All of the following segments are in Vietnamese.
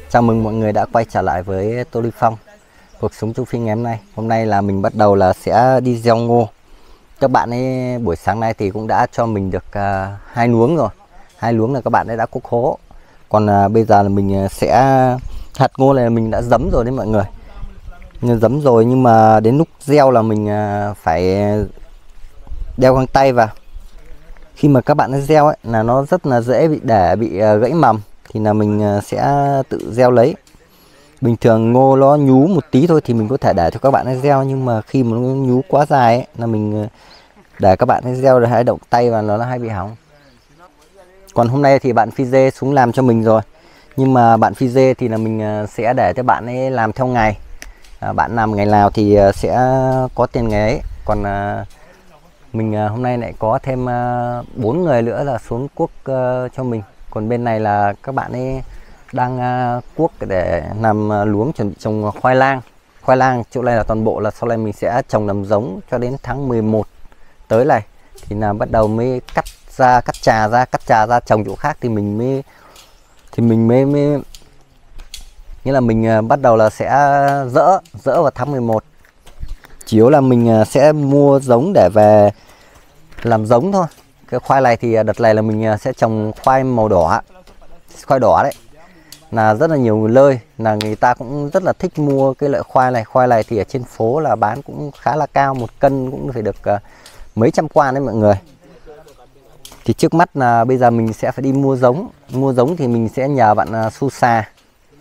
Chào mừng mọi người đã quay trở lại với Tô Ly Phong. Cuộc sống châu Phi ngày hôm nay. Hôm nay là mình bắt đầu là sẽ đi gieo ngô. Các bạn ấy buổi sáng nay thì cũng đã cho mình được 2 luống rồi. 2 luống là các bạn ấy đã cuốc hố. Còn bây giờ là mình sẽ hạt ngô này mình đã giấm rồi đấy mọi người. Giấm rồi nhưng mà đến lúc gieo là mình phải đeo găng tay vào. Khi mà các bạn ấy gieo ấy là nó rất là dễ bị gãy mầm, thì là mình sẽ tự gieo lấy. Bình thường ngô nó nhú một tí thôi thì mình có thể để cho các bạn ấy gieo, nhưng mà khi mà nó nhú quá dài ấy, là mình để các bạn ấy gieo rồi hay động tay vào nó hay bị hỏng. Còn hôm nay thì bạn Phi Dê xuống làm cho mình rồi, nhưng mà bạn Phi Dê thì là mình sẽ để cho bạn ấy làm theo ngày. Bạn làm ngày nào thì sẽ có tiền ngày ấy. Còn mình hôm nay lại có thêm 4 người nữa là xuống cuốc cho mình. Còn bên này là các bạn ấy đang cuốc để làm luống chuẩn bị trồng khoai lang. Khoai lang chỗ này là toàn bộ là sau này mình sẽ trồng làm giống cho đến tháng 11 tới này thì là bắt đầu mới cắt trà ra trồng chỗ khác thì mình mới nghĩa là mình bắt đầu là sẽ dỡ vào tháng 11. Chủ yếu là mình sẽ mua giống để về làm giống thôi. Cái khoai này thì đợt này là mình sẽ trồng khoai màu đỏ, khoai đỏ đấy, là rất là nhiều nơi là người ta cũng rất là thích mua cái loại khoai này. Khoai này thì ở trên phố là bán cũng khá là cao, 1 cân cũng phải được mấy trăm quan đấy mọi người. Thì trước mắt là bây giờ mình sẽ phải đi mua giống thì mình sẽ nhờ bạn Su Sa.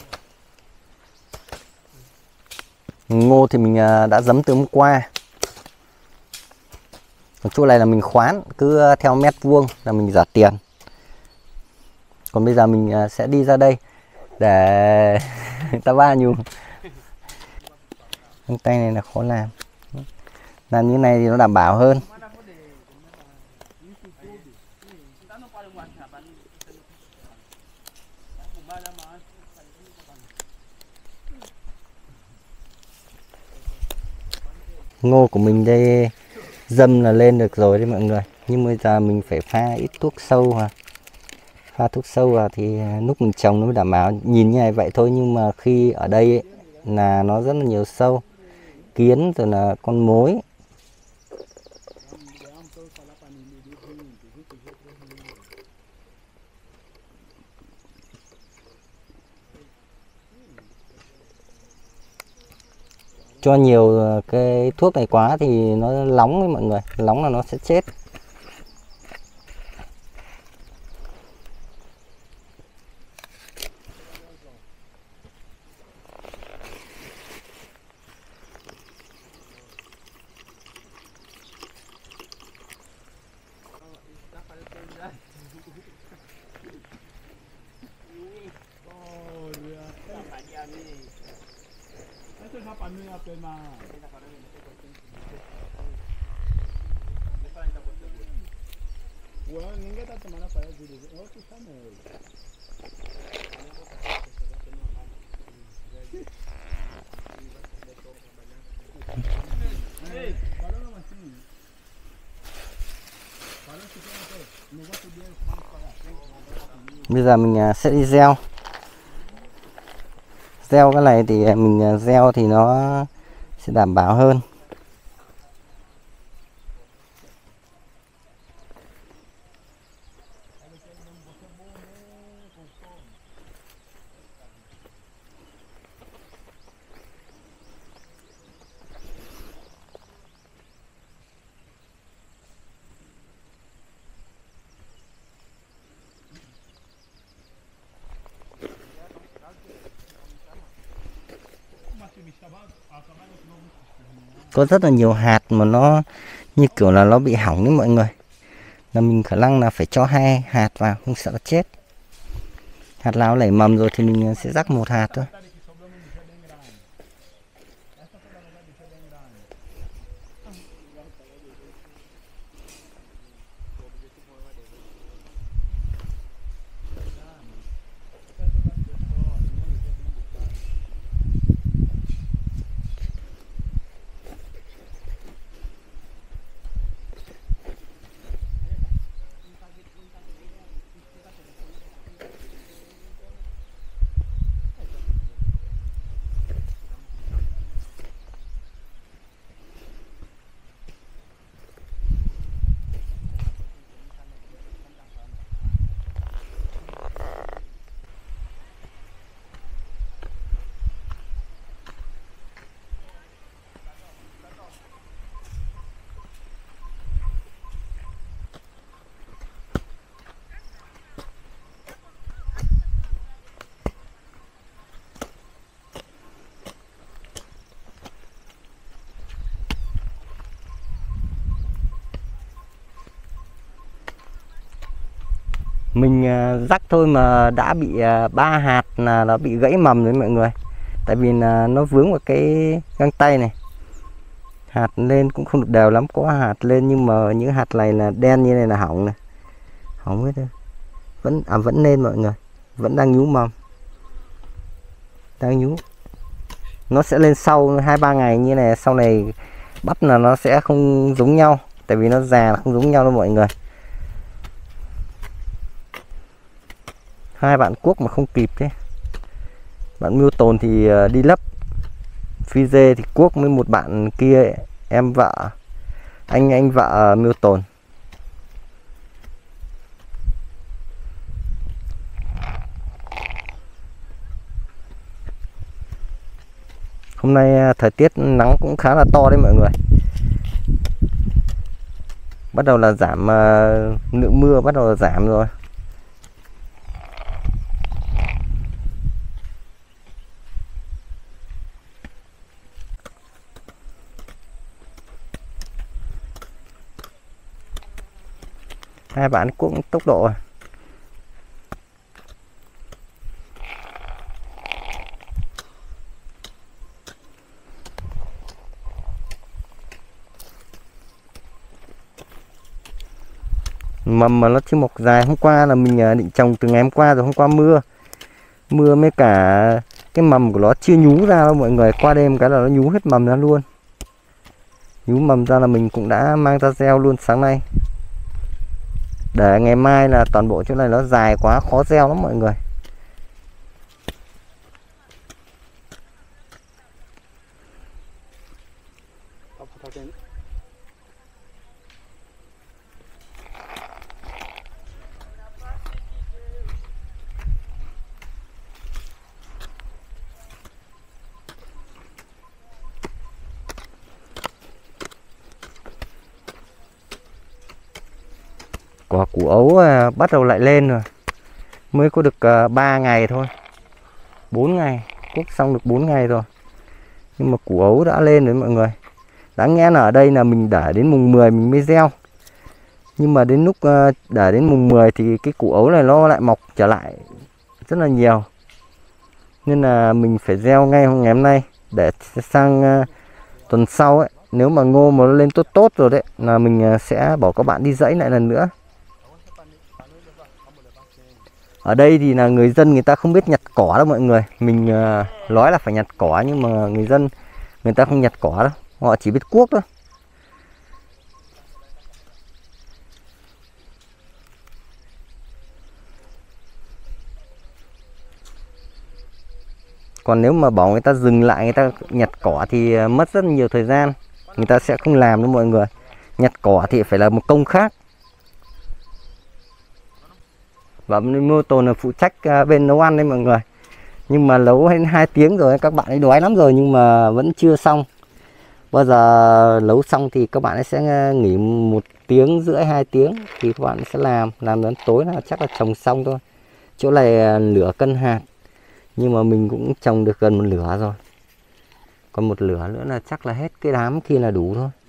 Ngô thì mình đã giấm từ hôm qua. Còn chỗ này là mình khoán cứ theo mét vuông là mình giả tiền. Còn bây giờ mình sẽ đi ra đây để ta ba nhung. Cái tay này là khó làm như này thì nó đảm bảo hơn. Ngô của mình đây dâm là lên được rồi đấy mọi người, nhưng bây giờ mình phải pha ít thuốc sâu vào. Pha thuốc sâu vào thì lúc mình trồng nó mới đảm bảo. Nhìn như này vậy thôi, nhưng mà khi ở đây ấy, là nó rất là nhiều sâu, kiến rồi là con mối. Cho nhiều cái thuốc này quá thì nó nóng ấy mọi người, nóng là nó sẽ chết. Bây giờ mình sẽ đi gieo. Gieo cái này thì mình gieo thì nó sẽ đảm bảo hơn. Có rất là nhiều hạt mà nó như kiểu là nó bị hỏng đấy mọi người, là mình khả năng là phải cho 2 hạt vào, không sợ nó chết. Hạt nào nảy mầm rồi thì mình sẽ rắc 1 hạt thôi. Mình rắc thôi mà đã bị 3 hạt là nó bị gãy mầm rồi mọi người. Tại vì là nó vướng vào cái găng tay này. Hạt lên cũng không được đều lắm, có hạt lên nhưng mà những hạt này là đen như này là hỏng này. Hỏng hết rồi. Vẫn lên mọi người. Vẫn đang nhú mầm. Đang nhú. Nó sẽ lên sau 2-3 ngày như này, sau này bắp là nó sẽ không giống nhau, tại vì nó già là không giống nhau đâu mọi người. Hai bạn cuốc mà không kịp thế. Bạn Miêu Tồn thì đi lấp, Phi Dê thì cuốc với một bạn kia, em vợ, anh vợ Miêu Tồn. Hôm nay thời tiết nắng cũng khá là to đấy mọi người. Bắt đầu là giảm, lượng mưa bắt đầu là giảm rồi. Hai bạn cũng tốc độ. Mầm mà nó chưa mọc dài. Hôm qua là mình định trồng từ ngày hôm qua rồi, hôm qua mưa mấy cả cái mầm của nó chưa nhú ra đâu mọi người. Qua đêm cái là nó nhú hết mầm ra luôn. Nhú mầm ra là mình cũng đã mang ra gieo luôn sáng nay. Để ngày mai là toàn bộ chỗ này nó dài quá khó gieo lắm mọi người. Quả củ ấu bắt đầu lại lên rồi. Mới có được 3 ngày thôi, 4 ngày, cuốc xong được 4 ngày rồi. Nhưng mà củ ấu đã lên rồi mọi người. Đáng nghe là ở đây là mình để đến mùng 10 mình mới gieo. Nhưng mà đến lúc để đến mùng 10 thì cái củ ấu này nó lại mọc trở lại rất là nhiều. Nên là mình phải gieo ngay ngày hôm nay. Để sang tuần sau ấy, nếu mà ngô mà nó lên tốt tốt rồi đấy, là mình sẽ bảo các bạn đi rẫy lại lần nữa. Ở đây thì là người dân người ta không biết nhặt cỏ đâu mọi người. Mình nói là phải nhặt cỏ nhưng mà người dân người ta không nhặt cỏ đâu. Họ chỉ biết cuốc thôi. Còn nếu mà bảo người ta dừng lại người ta nhặt cỏ thì mất rất nhiều thời gian. Người ta sẽ không làm đâu mọi người. Nhặt cỏ thì phải là một công khác. Và Miêu Tồn là phụ trách bên nấu ăn đấy mọi người. Nhưng mà nấu hết 2 tiếng rồi, các bạn ấy đói lắm rồi nhưng mà vẫn chưa xong. Bao giờ nấu xong thì các bạn ấy sẽ nghỉ 1 tiếng rưỡi 2 tiếng thì các bạn sẽ làm đến tối là chắc là trồng xong thôi. Chỗ này nửa cân hạt nhưng mà mình cũng trồng được gần 1/2 rồi. Còn 1/2 nữa là chắc là hết cái đám kia là đủ thôi.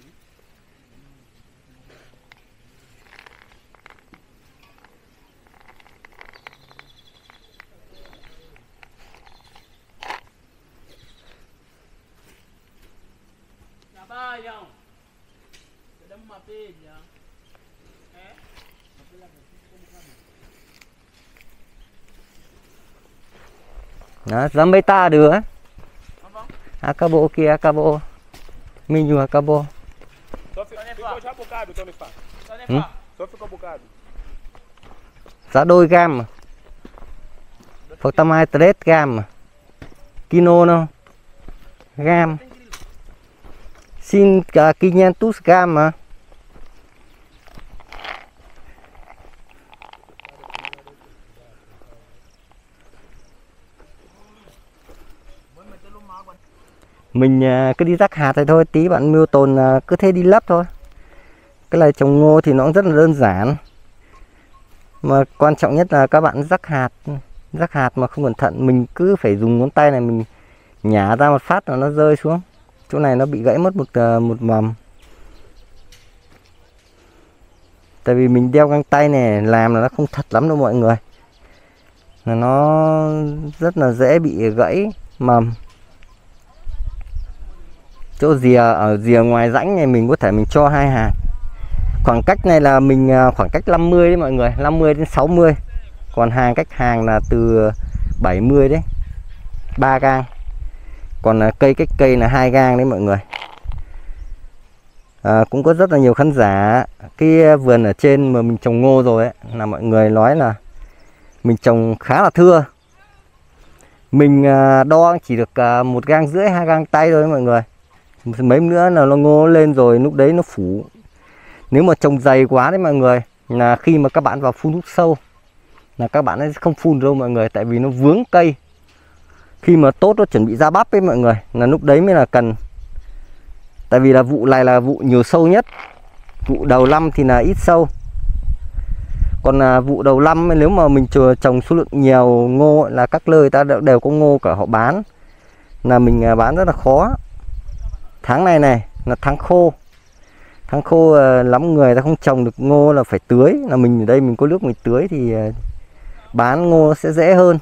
Đó, ra mấy ta được á. Acabou kia, acabou. Minho acabou. Ficou já bocado, Tony Fá. Só ficou bocado. Giá đôi gam mà. Falta mais 3 gam mà. Kilo não. Gam. Xin cả 500 gam mà. Mình cứ đi rắc hạt này thôi, tí bạn Miêu Tồn cứ thế đi lấp thôi. Cái này trồng ngô thì nó cũng rất là đơn giản. Mà quan trọng nhất là các bạn rắc hạt mà không cẩn thận, mình cứ phải dùng ngón tay này mình nhả ra một phát là nó rơi xuống. Chỗ này nó bị gãy mất một mầm. Tại vì mình đeo găng tay này làm là nó không thật lắm đâu mọi người, là nó rất là dễ bị gãy mầm. Chỗ rìa, ở rìa ngoài rãnh này mình có thể mình cho 2 hạt. Khoảng cách này là mình khoảng cách 50 đấy mọi người, 50 đến 60. Còn cách hàng là từ 70 đấy, 3 gang. Còn cách cây là 2 gang đấy mọi người. Cũng có rất là nhiều khán giả cái vườn ở trên mà mình trồng ngô rồi ấy, là mọi người nói là mình trồng khá là thưa. Mình đo chỉ được 1,5 gang, 2 gang tay thôi mọi người. Mấy nữa là nó ngô lên rồi, lúc đấy nó phủ. Nếu mà trồng dày quá đấy mọi người, là khi mà các bạn vào phun thuốc sâu là các bạn ấy không phun đâu mọi người, tại vì nó vướng cây. Khi mà tốt nó chuẩn bị ra bắp ấy mọi người, là lúc đấy mới là cần. Tại vì là vụ này là vụ nhiều sâu nhất. Vụ đầu năm thì là ít sâu. Còn vụ đầu năm nếu mà mình trồng số lượng nhiều ngô ấy, là các nơi ta đều có ngô cả họ bán, là mình bán rất là khó. Tháng này là tháng khô. Tháng khô lắm người ta không trồng được ngô là phải tưới, là mình ở đây mình có nước mình tưới thì bán ngô sẽ dễ hơn.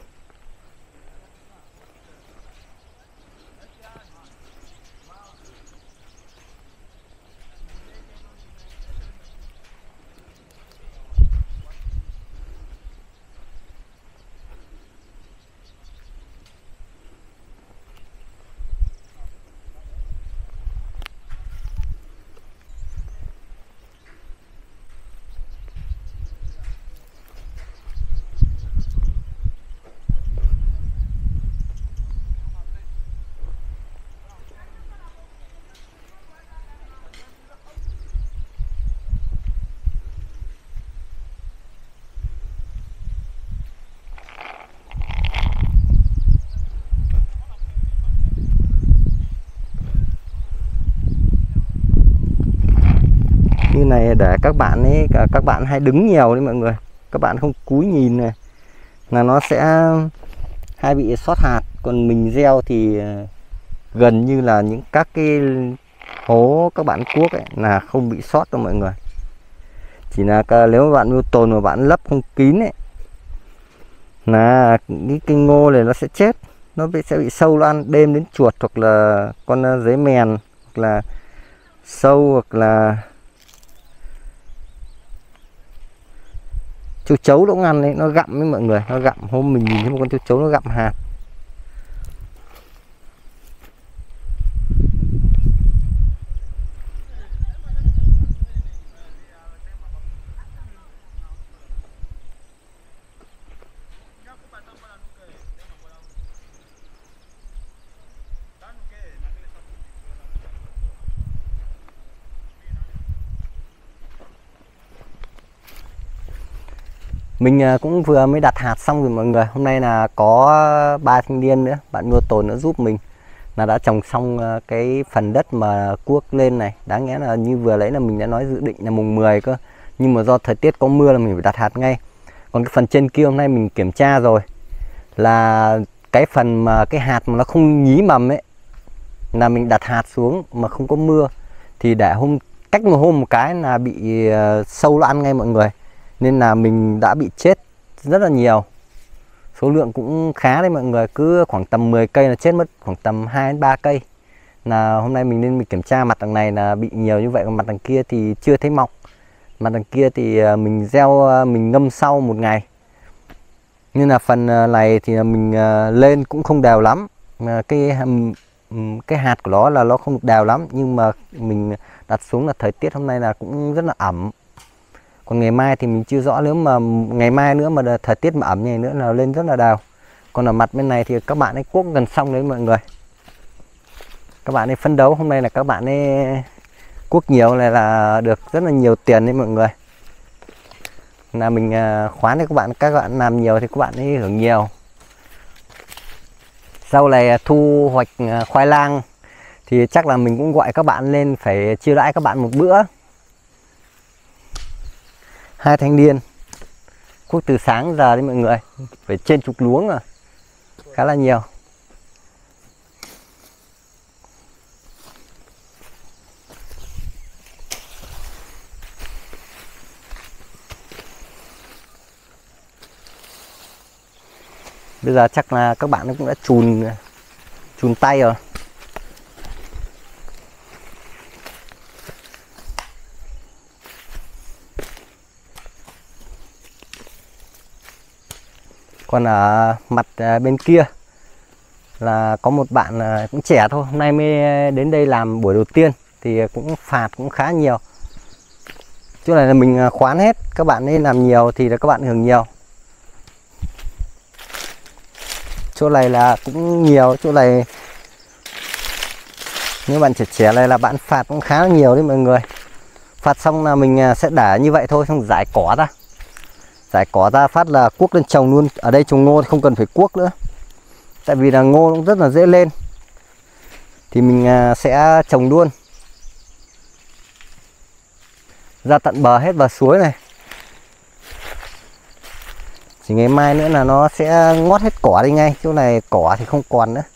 Như này để các bạn ấy, các bạn hay đứng nhiều đấy mọi người, các bạn không cúi nhìn này là nó sẽ hay bị sót hạt. Còn mình gieo thì gần như là những các cái hố các bạn cuốc ấy là không bị sót đâu mọi người. Chỉ là nếu bạn nuôi tồn mà bạn lấp không kín ấy, là cái cây ngô này nó sẽ chết, nó sẽ bị sâu nó ăn, đêm đến chuột hoặc là con dế mèn hoặc là sâu hoặc là châu chấu nó cũng ăn đấy, nó gặm với mọi người, nó gặm. Hôm mình nhìn thấy một con châu chấu nó gặm hạt. Mình cũng vừa mới đặt hạt xong rồi mọi người. Hôm nay là có 3 thanh niên nữa, bạn nuôi tồn nữa giúp mình, là đã trồng xong cái phần đất mà cuốc lên này. Đáng nghĩa là như vừa lấy là mình đã nói dự định là mùng 10 cơ, nhưng mà do thời tiết có mưa là mình phải đặt hạt ngay. Còn cái phần trên kia hôm nay mình kiểm tra rồi, là cái phần mà cái hạt mà nó không nhí mầm ấy, là mình đặt hạt xuống mà không có mưa thì để cách một hôm một cái là bị sâu nó ăn ngay mọi người, nên là mình đã bị chết rất là nhiều. Số lượng cũng khá đấy mọi người, cứ khoảng tầm 10 cây là chết mất khoảng tầm 2 đến 3 cây. Là hôm nay mình kiểm tra mặt đằng này là bị nhiều như vậy, còn mặt đằng kia thì chưa thấy mọc. Mặt đằng kia thì mình gieo, mình ngâm sau 1 ngày. Nên là phần này thì mình lên cũng không đều lắm. Cái hạt của nó là nó không được đều lắm, nhưng mà mình đặt xuống là thời tiết hôm nay là cũng rất là ẩm. Còn ngày mai thì mình chưa rõ, nếu mà ngày mai nữa mà thời tiết mà ẩm này nữa là lên rất là đều. Còn ở mặt bên này thì các bạn ấy cuốc gần xong đấy mọi người. Các bạn ấy phấn đấu hôm nay là các bạn ấy cuốc nhiều này là được rất là nhiều tiền đấy mọi người. Là mình khoán cho các bạn làm nhiều thì các bạn ấy hưởng nhiều. Sau này thu hoạch khoai lang thì chắc là mình cũng gọi các bạn lên phải chiêu đãi các bạn một bữa. 2 thanh niên cuốc từ sáng giờ đấy mọi người, phải trên chục luống rồi, khá là nhiều. Bây giờ chắc là các bạn cũng đã chùn tay rồi. Còn ở mặt bên kia là có một bạn cũng trẻ thôi, hôm nay mới đến đây làm buổi đầu tiên thì cũng phạt cũng khá nhiều. Chỗ này là mình khoán hết, các bạn nên làm nhiều thì là các bạn hưởng nhiều. Chỗ này là cũng nhiều, chỗ này nếu bạn trẻ này là bạn phạt cũng khá là nhiều đấy mọi người. Phạt xong là mình sẽ để như vậy thôi, xong rải cỏ ra. Rải cỏ ra phát là cuốc lên trồng luôn. Ở đây trồng ngô thì không cần phải cuốc nữa, tại vì là ngô cũng rất là dễ lên. Thì mình sẽ trồng luôn ra tận bờ hết bờ suối này. Chỉ ngày mai nữa là nó sẽ ngót hết cỏ đi ngay. Chỗ này cỏ thì không còn nữa.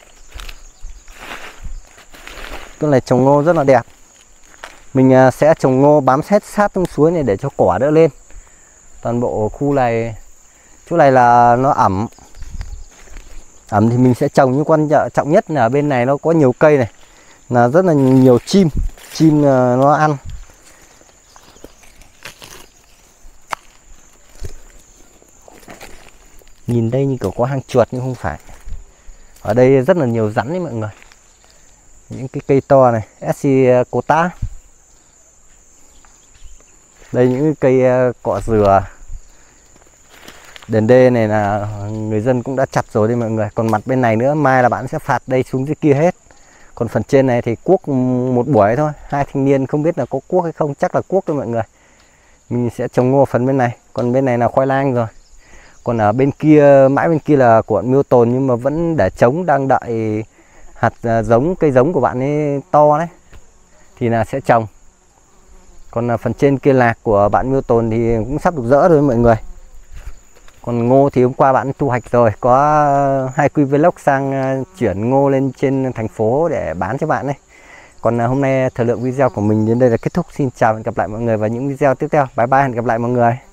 Chỗ này trồng ngô rất là đẹp. Mình sẽ trồng ngô bám hết sát trong suối này để cho cỏ đỡ lên. Toàn bộ khu này, chỗ này là nó ẩm. Ẩm thì mình sẽ trồng, nhưng quan trọng nhất là ở bên này nó có nhiều cây này, là rất là nhiều chim nó ăn. Nhìn đây như kiểu có hang chuột nhưng không phải. Ở đây rất là nhiều rắn đấy mọi người. Những cái cây to này, Escicota. Đây những cái cây cọ dừa. Đền đê này là người dân cũng đã chặt rồi đây mọi người. Còn mặt bên này nữa, mai là bạn sẽ phạt đây xuống dưới kia hết. Còn phần trên này thì cuốc một buổi thôi. Hai thanh niên không biết là có cuốc hay không, chắc là cuốc thôi mọi người. Mình sẽ trồng ngô phần bên này. Còn bên này là khoai lang rồi. Còn ở bên kia, mãi bên kia là của bạn Milton, nhưng mà vẫn để trống, đang đợi hạt giống, cây giống của bạn ấy to đấy thì là sẽ trồng. Còn phần trên kia lạc của bạn Milton thì cũng sắp được dỡ rồi mọi người. Còn ngô thì hôm qua bạn thu hoạch rồi, có 2Q Vlog sang chuyển ngô lên trên thành phố để bán cho bạn đấy. Còn hôm nay thời lượng video của mình đến đây là kết thúc. Xin chào và hẹn gặp lại mọi người vào những video tiếp theo. Bye bye, hẹn gặp lại mọi người.